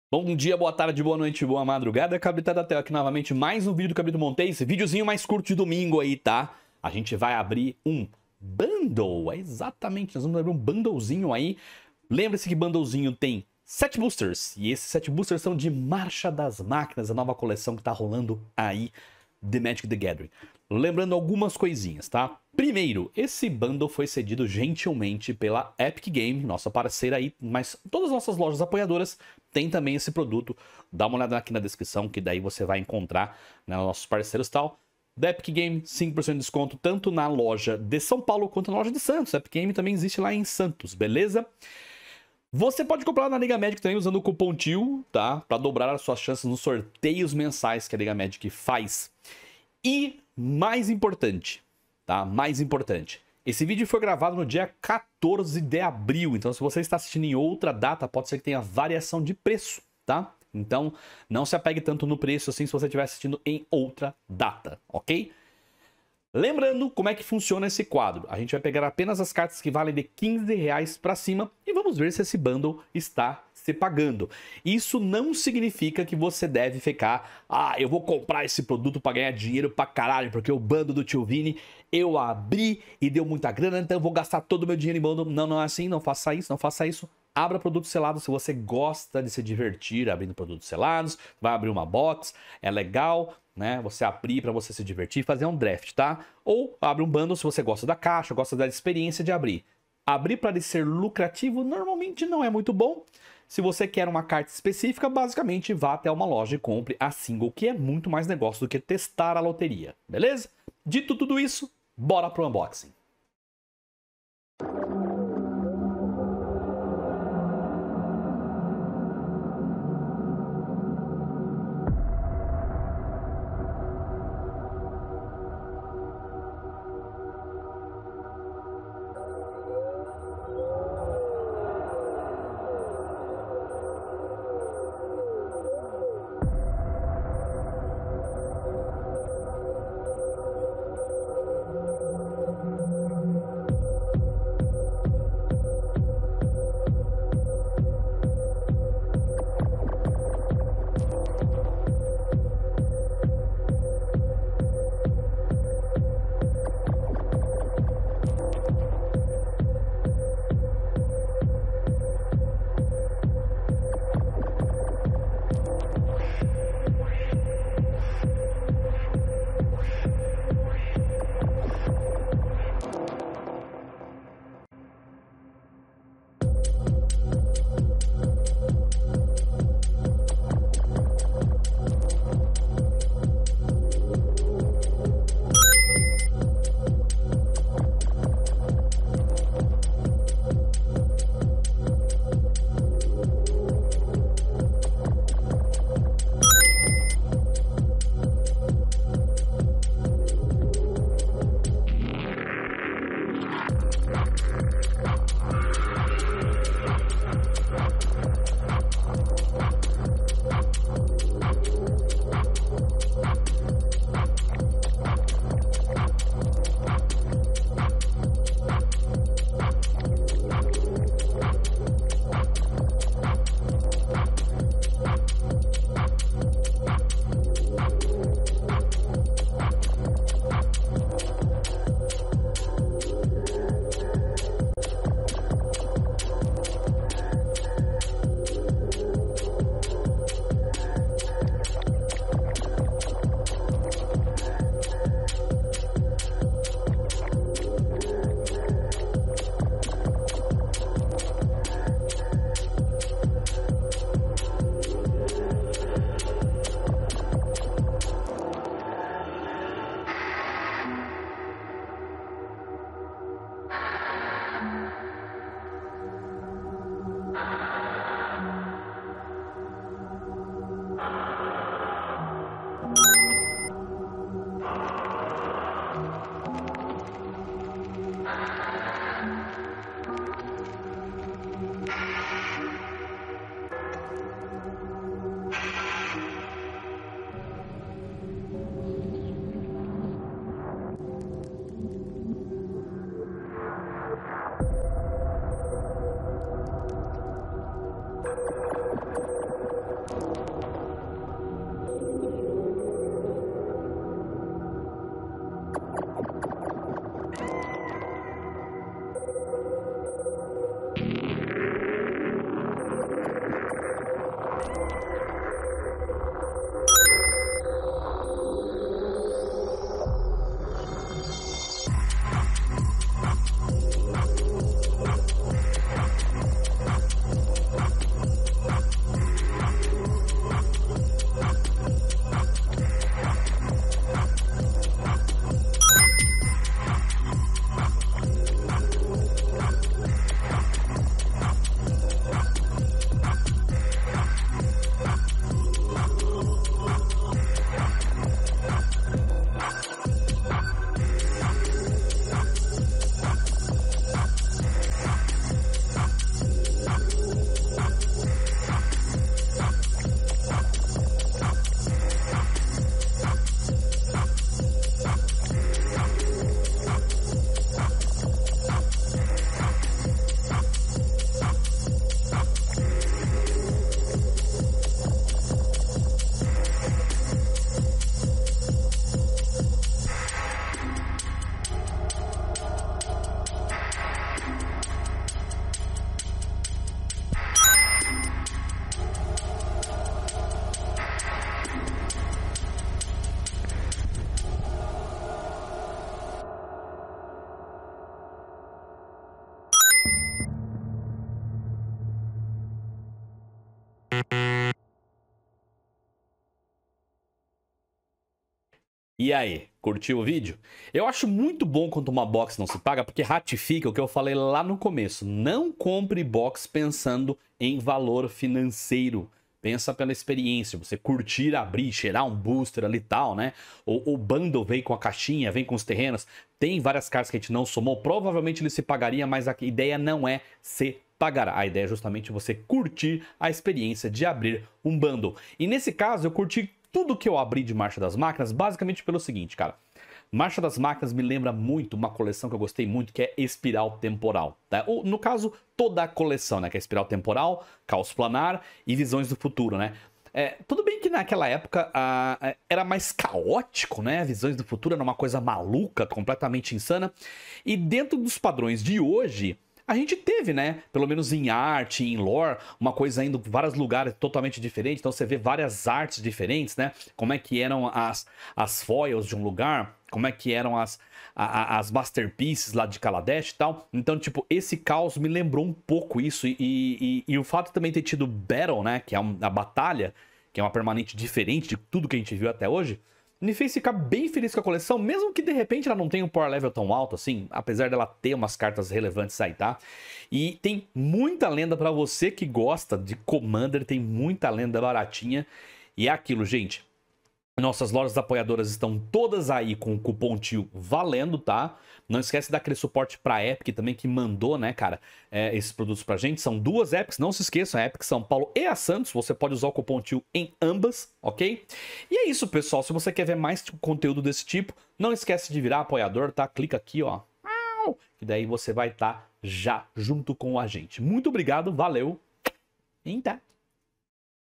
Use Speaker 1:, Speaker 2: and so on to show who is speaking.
Speaker 1: Bom dia, boa tarde, boa noite, boa madrugada. Cabrita da Tela aqui novamente, mais um vídeo do Cabrito Montes. Videozinho mais curto de domingo aí, tá? A gente vai abrir um bundle, exatamente, nós vamos abrir um bundlezinho aí. Lembre-se que bundlezinho tem 7 boosters, e esses 7 boosters são de Marcha das Máquinas, a nova coleção que tá rolando aí, The Magic the Gathering. Lembrando algumas coisinhas, tá? Primeiro, esse bundle foi cedido gentilmente pela Epic Game, nossa parceira aí, mas todas as nossas lojas apoiadoras têm também esse produto. Dá uma olhada aqui na descrição, que daí você vai encontrar, né, nossos parceiros e tal. Da Epic Game, 5% de desconto, tanto na loja de São Paulo quanto na loja de Santos. A Epic Game também existe lá em Santos, beleza? Você pode comprar na Liga Magic também usando o cupom TIO, tá? Para dobrar as suas chances nos sorteios mensais que a Liga Magic faz. E mais importante, tá? Mais importante. Esse vídeo foi gravado no dia 14 de abril, então se você está assistindo em outra data, pode ser que tenha variação de preço, tá? Então não se apegue tanto no preço assim se você estiver assistindo em outra data, ok? Lembrando como é que funciona esse quadro. A gente vai pegar apenas as cartas que valem de R$15 para cima e vamos ver se esse bundle está se pagando. Isso não significa que você deve ficar, eu vou comprar esse produto para ganhar dinheiro pra caralho, porque o bundle do Tio Vini eu abri e deu muita grana, então eu vou gastar todo o meu dinheiro em bundle. Não, não é assim, não faça isso, não faça isso. Abra produtos selados se você gosta de se divertir abrindo produtos selados. Vai abrir uma box, é legal, né? Você abrir para você se divertir e fazer um draft, tá? Ou abre um bundle se você gosta da caixa, gosta da experiência de abrir. Abrir para ser lucrativo normalmente não é muito bom. Se você quer uma carta específica, basicamente vá até uma loja e compre a single, que é muito mais negócio do que testar a loteria, beleza? Dito tudo isso, bora pro unboxing. E aí, curtiu o vídeo? Eu acho muito bom quando uma box não se paga, porque ratifica o que eu falei lá no começo. Não compre box pensando em valor financeiro. Pensa pela experiência, você curtir, abrir, cheirar um booster ali e tal, né? O bundle vem com a caixinha, vem com os terrenos. Tem várias cartas que a gente não somou. Provavelmente ele se pagaria, mas a ideia não é se pagar. A ideia é justamente você curtir a experiência de abrir um bundle. E nesse caso, eu curti tudo que eu abri de Marcha das Máquinas, basicamente pelo seguinte, cara. Marcha das Máquinas me lembra muito uma coleção que eu gostei muito, que é Espiral Temporal. Tá? Ou, no caso, toda a coleção, né? Que é Espiral Temporal, Caos Planar e Visões do Futuro, né? Tudo bem que naquela época era mais caótico, né? Visões do Futuro era uma coisa maluca, completamente insana. E dentro dos padrões de hoje, a gente teve, né, pelo menos em arte, em lore, uma coisa indo em vários lugares totalmente diferentes. Então você vê várias artes diferentes, né? Como é que eram as foils de um lugar, como é que eram as masterpieces lá de Kaladesh e tal. Então, tipo, esse caos me lembrou um pouco isso. E o fato de também ter tido Battle, né, que é a batalha, que é uma permanente diferente de tudo que a gente viu até hoje, me fez ficar bem feliz com a coleção, mesmo que de repente ela não tenha um power level tão alto assim, apesar dela ter umas cartas relevantes aí, tá? E tem muita lenda pra você que gosta de Commander, tem muita lenda baratinha. E é aquilo, gente. Nossas lojas apoiadoras estão todas aí com o cupom TIO valendo, tá? Não esquece daquele suporte pra Epic também, que mandou, né, cara, esses produtos pra gente. São duas Epics, não se esqueçam, a Epic São Paulo e a Santos. Você pode usar o cupom TIO em ambas, ok? E é isso, pessoal. Se você quer ver mais conteúdo desse tipo, não esquece de virar apoiador, tá? Clica aqui, ó. Que daí você vai estar já junto com a gente. Muito obrigado, valeu. E tá.